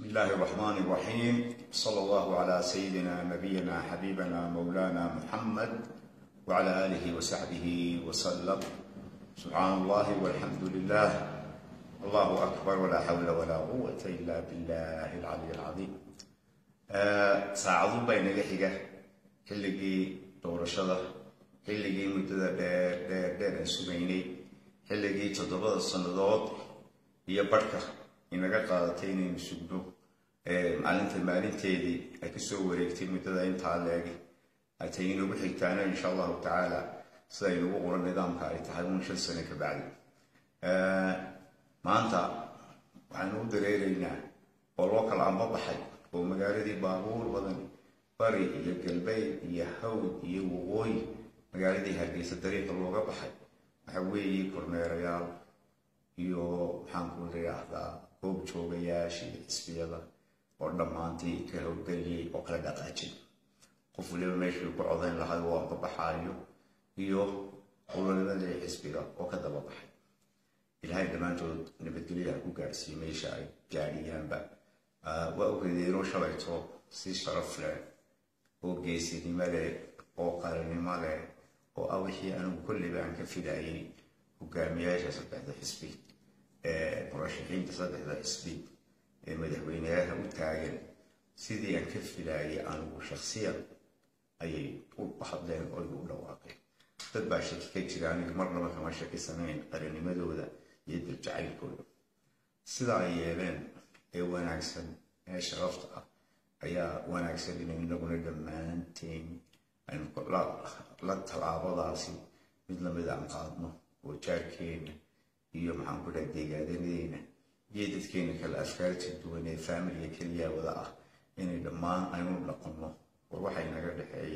بسم الله الرحمن الرحيم. صلى الله على سيدنا نبينا حبيبنا مولانا محمد وعلى آله وصحبه وسلم. سبحان الله والحمد لله الله أكبر ولا حول ولا قوة إلا بالله العلي العظيم. ساعدوا بين الحجة حلقي دور الشضر حلقي مدة دير السبعيني حلقي تضبط الصندوق هي بركة inaga qaadatay inaynu sugno maalinteedii ay kasoo wareegtay muddada intaa leegi ay tahay inuu xigtaana insha Allah taala sida inuu qoran nidaamka ay tahay 5 sano ka bacdi. maanta waxaan u dareereynaa oo loo kala ambabaxay oo magaaladii baabuur badan bari iyo galbeed iyo hawd iyo waqooyi magaaladii Hargeysa dariiqa looga baxay waxa weeye kormeerayaal iyo waxaan ku leeyahay goob joogayaashii xisbiyada oo dhammaantii ka howlgeliyay oo kala dhaqaajin qof waliba meeshii ku codayn lahaa waa ka baxaayo iyo howlgalada xisbiga oo ka daba baxay. ilaahay dhammaantood nabadgelyo ku gaarsiiyay meesha ay gaariyeenba waa u heedeeno shalayto si sharaf leh oo geesinimo leh oo qaranimo leh oo wixii aanu kulliba aan ka filayay hogaamiyaasha saddexda xisbi مرشحين تصدق هذا السبيل مدحوينها وتاجر سيدي أن كفي لاي أنا شخصيا أي طول واحد لا يقول له واقع تتبع شكل يعني مرة ما كمان شكل سنين قرني مدودة يدل جعل كله سيدا يبان وانا أحسن شرفتها أيا وانا أحسن إن نقول دمان تين أن لا تلعب راسي مثل مدام قادمه وشاركين iyo maxaan ku dhahay deegaanadeenna jeedadkeena kala afkaarta duwan ee family kaliya wada ah inay dhammaan aynu dhaqanno war waxay naga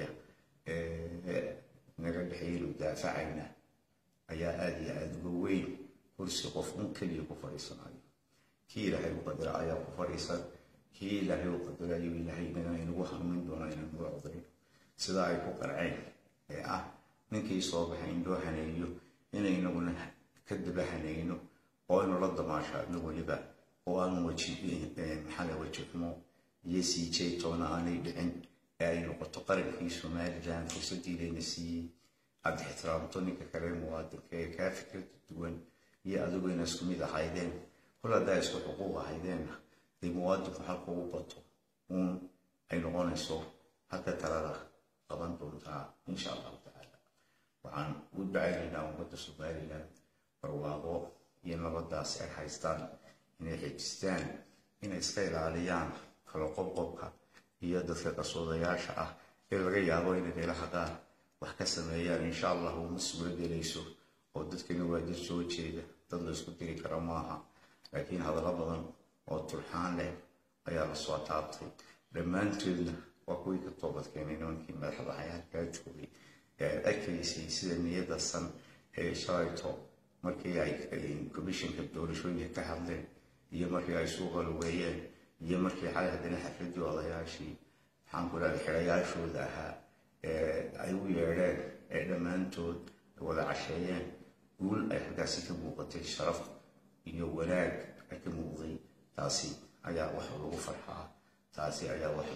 dhaxeeyo daafacayna ayaa aad iyo aad ugu weyn kursi qof un kaliya ku fadhiisanayo kii ilaahay u qadara ayaa ku fadhiisan kii ilaahay u qadara iyo ilaahayna inuu hanuunin doono inaan ugu codayn sida ay ku qarceen ee ah ninkii soo baxay indho haneeyo inaynaguna كذب حنينه قاين رد ما شاء نقولبا وأنا وجهي محل وجهه يسي شيء تونا أنا بعين أي نقطة قرب في سماء جان فرصتي لنسي عبد احترام توني ككلام وادك كافكر تدون يا أدوبي ناس كمية حيدين كل ده يسوي حقوق حيدين لمواد حقوق بطو أي نقول نسوا حتى ترى طبعا تونتا إن شاء الله تعالى وعن ودعينا ومتصبالنا barwaaqo iyo nabadaas ay haystaan inay xijistaan inay iska ilaaliyaan kala qobqobka iyo dadka qasoodayaasha ah ee laga yaabo inay meelaha qaar wax ka sameeyaan insha Allah uu mas'uul gelayso oo dadkana waa dad soo jeeda dad la isku diri karo maaha laakiin hadallo badan oo turxaan leh ayaa la soo taabtay dhammaantoodna waa kuwii ka toobad keenay nimankii madaxda hay'adda joogay ee akaysay sida niyadda san ee shaayto markii ay commissionka doorashooyinka ka hadleen iyo markii ay suuqa lugeeyeen iyo markii xalay hadana xafladii odayaashii waxaan ku leeyahay xirayaashooda ahaa ay u yeedheen ee dhammaantood wada casheeyeen guul ay halkaasi ka muuqatay sharaf iyo wanaag ay ka muuqday taasi ayaa wax lagu farxaa taasi ayaa wax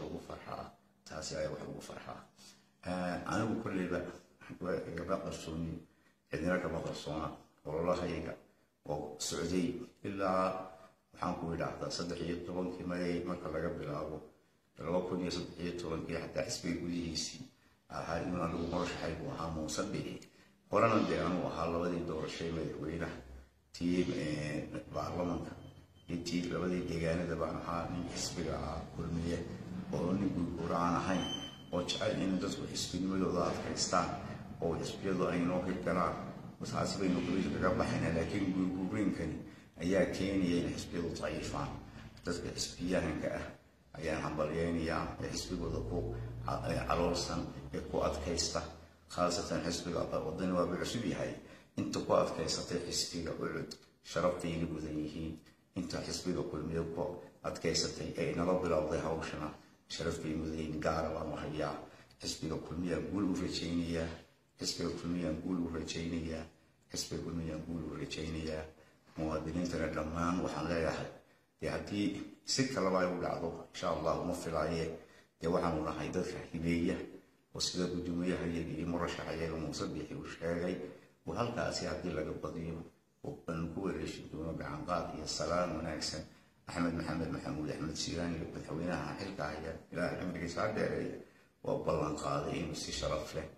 lagu farxaa anigu kulleyba gaba qarsooni cidina kama qarsoona والله هيك وسعودي إلا وحنكو إلى هذا صدقية طبعاً كما يمكن لقى بالأبو لو كنت صدقية طبعاً كي حتى حسبي وليسي هاي من أنا مرش حي وهم مصبري ورانا ديانو وحالا بدي دور شيء مدوينه تيم بعلمك يتيل بدي ديجانه دبنا حالي حسبي كل مية وراني قرانا هاي وجعل إن تسوي حسبي ملو ضعف كريستان أو حسبي الله إنه في الكلام بس حسب إنه قبيل تقبل حنا لكن جوجين كان أيها كينيا الحسبية ضعيفة تذكر حسبية هنكا أيها حنبليانية الحسبية وضعوا عروسا قوات كيستا خاصة حسبية وضعنا وبعسبي هاي أنت قوات كيستا حسبية وعد شرفتي لبذيه أنت حسبية كل ميوكو أتكيستا أي نرب الأرض هوشنا شرف بمذين قارة ومحيا حسبية كل مية قولوا في تشينية حسب الكلمية نقول رجينية حسب الكلمية نقول رجينية مواطنين ترى دمان وحنا لا يحد dee haddii si kalaba ay u dhacdo insha allah uma filaaye dee waxaanu nahay dadka hibeeya oo sida guddoomiyaha iyaga iyo murashaxa iyaga muuse bixi uu sheegay oo halkaasi haddii laga badiyo aan ku wareeshi doono gacanqaad iyo salaan wanaagsan axmed maxamed maxamuud axmed siiraan iyo madaxweynaha xilka haya ilaahay cimrigiisa ha dheereeya waa ballan qaaday inuu si sharaf leh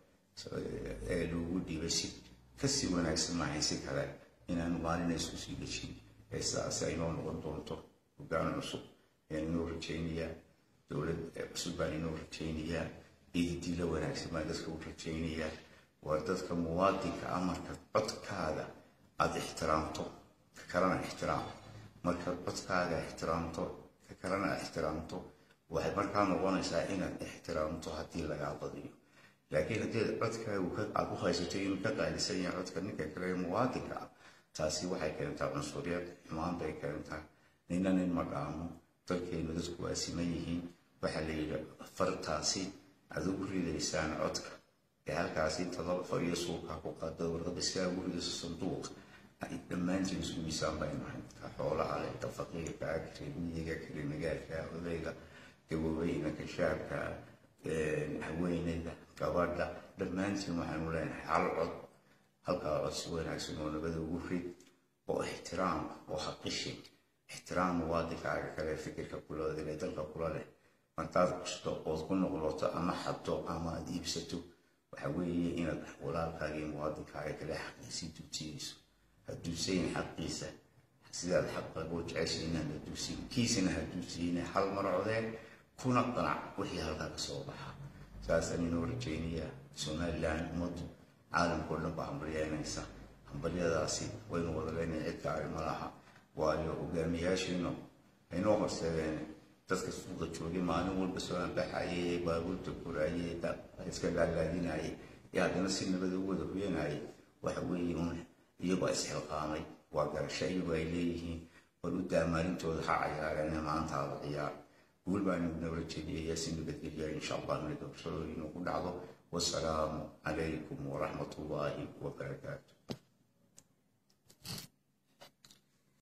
ee loogu dhiibay si kasii wanaagsan maahayn si kale inaanu maalina isku sii dejin ee sidaasi ay noo noqon doonto hoggaan cusub ayaan inoo rajaynayaa dowlad cusub baan inoo rajaynayaa ididiila wanaagsan baan dadka u rajaynayaa waa dadka muwaadinka amarka codkaaga aad ixtiraamto ka kalena ixtiraam markaad codkaaga ixtiraamto ka kalena ixtiraamto waxay markaa noqonaysaa inaad ixtiraamto haddii lagaa badiyo laakiin haddii codkaaga aad u haysato inuu ka qaalisan yahay codka ninka kale ee muwaadinka ah taasi waxay keentaa cunsuriyad xumaan bay keentaa nina nin ma dhaamo dalkeenu dadku waa siman yihiin waxaa la yidhi fartaasi aad ugu ridaysaan codka ee halkaasi inta laba far iyo suuqa ku qaada warqada si aad ugu ridayso sanduuq ay dhammaantiin isku miisaan bay nahay ka xoolaha leh ka faqiirka kale miyiga kale magaalka odayga gaboweyna ka shaabka haweeneyda gabadha dhammaantiin waxaanu leenahay hal cod halkaa cod si wanaagsan oo nabada ugu rid oo ixtiraam oo xaqishin ixtiraam muwaadinkaaga kale fikirka kula ee dalka kula leh markaad kusto ood ku noqoto ama xaddo ama aad iibsato waxa weeye inaad walaalkaaga iyo muwaadinkaaga kale xaqiisii duujiyeyso hadduusayn xaqiisa sidaad xaqaaga u jeceshay inaad duusin kiisina hadduusiyeyna hal mar codeen kuna qanac wixii halkaa ka soo baxa saasaan inoo rajaynayaa somalilan ummaddu caalamkao dhan baa hambalyeynaysa hambalyadaasi waynu wada leenahay cid gaari ma laha waayo hogaamiyaashiinu aynoo horseedeen dadka suuqa joogay maalin walba soo anbaxayay baabuurta guraayay iska laalaadinayay iyo haddana si nabada u wada hoyanayay waxa weeye un iyagoo isxilqaamay waa garasho iyagoo ay leeyihiin war u daa maalintooda ha cayaareen maantaada ciyaar guul baan inoo rajeediyaya si nabadgelya insha allah inay doorashadooda inuu ku dhacdo wasalaamu calaykum waraxmatullaahi wabarakaatu